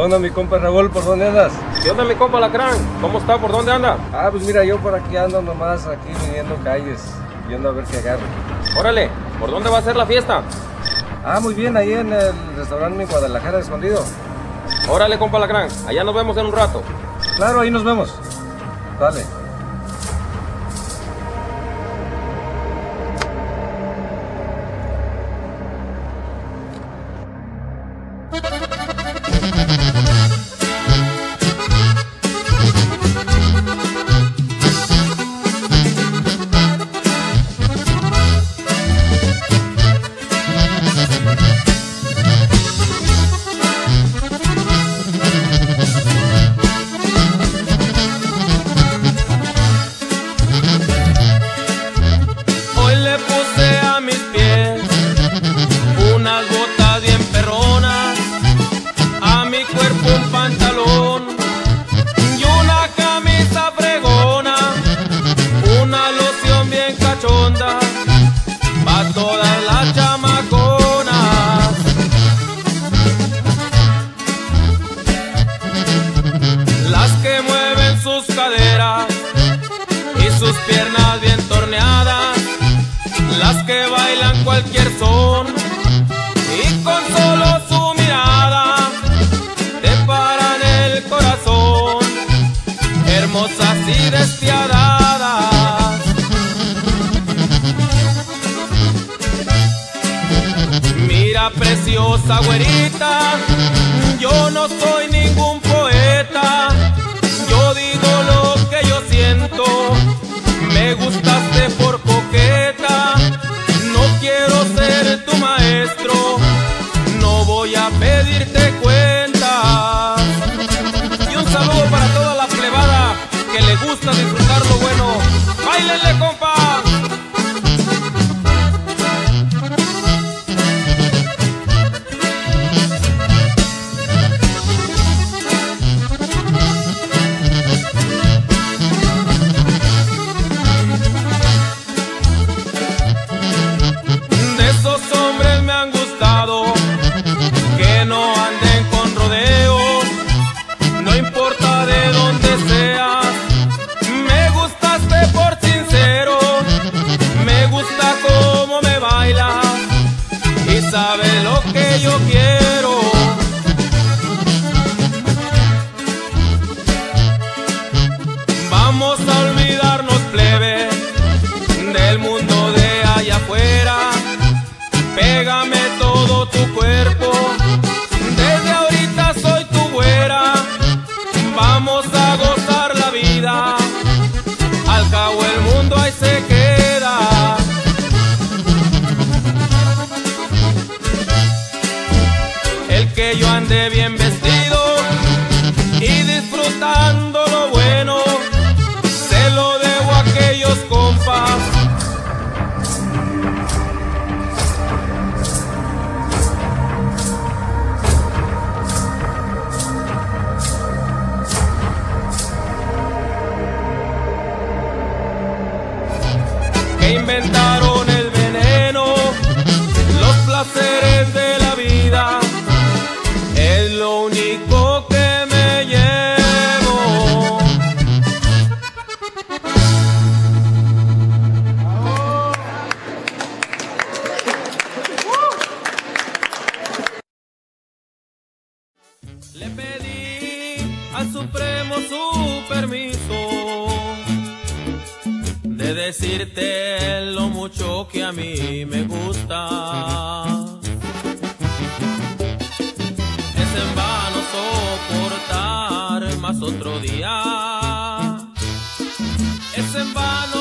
onda, mi compa Raúl? ¿Por dónde andas? ¿Qué onda, mi compa Alacrán? ¿Cómo está? ¿Por dónde anda? Pues mira, yo por aquí ando nomás, aquí midiendo calles, viendo a ver qué agarro. Órale, ¿por dónde va a ser la fiesta? Muy bien, ahí en el restaurante en Guadalajara, Escondido. Órale, compa Alacrán, allá nos vemos en un rato. Claro, ahí nos vemos. Dale. Piernas bien torneadas, las que bailan cualquier son y con solo su mirada te paran el corazón, hermosas y despiadadas. Mira, preciosa güerita, yo no soy ningún poeta, yo digo lo que yo siento. Me gustaste por coqueta, no quiero ser tu maestro, no voy a pedirte cuentas. Y un saludo para toda la plebada que le gusta disfrutar lo bueno. ¡Báilenle, compa! Sabe lo que yo quiero. Vamos a olvidarnos, plebe, del mundo de allá afuera. Pégame todo tu cuerpo, desde ahorita soy tu güera. Vamos a gozar la vida, al cabo el mundo ahí se queda. Que yo ande bien vestido y disfrutando lo bueno, se lo debo a aquellos compas que inventaron el veneno, los placeres de la vida. Es lo único que me llevo. Le pedí al Supremo su permiso de decirte lo mucho que a mí me gusta. En vano soportar más otro día, es en vano